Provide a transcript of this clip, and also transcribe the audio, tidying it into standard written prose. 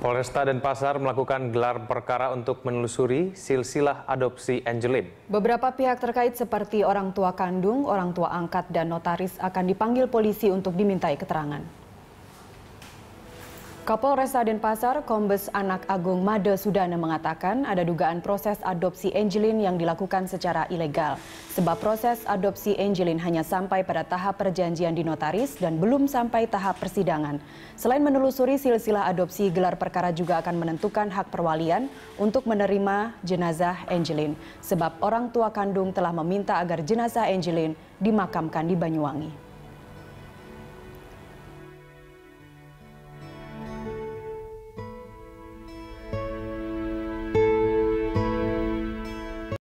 Polresta Denpasar melakukan gelar perkara untuk menelusuri silsilah adopsi Angelin. Beberapa pihak terkait seperti orang tua kandung, orang tua angkat, dan notaris akan dipanggil polisi untuk dimintai keterangan. Kapolresta Denpasar, Kombes Anak Agung Made Sudana mengatakan ada dugaan proses adopsi Angelin yang dilakukan secara ilegal. Sebab proses adopsi Angelin hanya sampai pada tahap perjanjian di notaris dan belum sampai tahap persidangan. Selain menelusuri silsilah adopsi, gelar perkara juga akan menentukan hak perwalian untuk menerima jenazah Angelin. Sebab orang tua kandung telah meminta agar jenazah Angelin dimakamkan di Banyuwangi.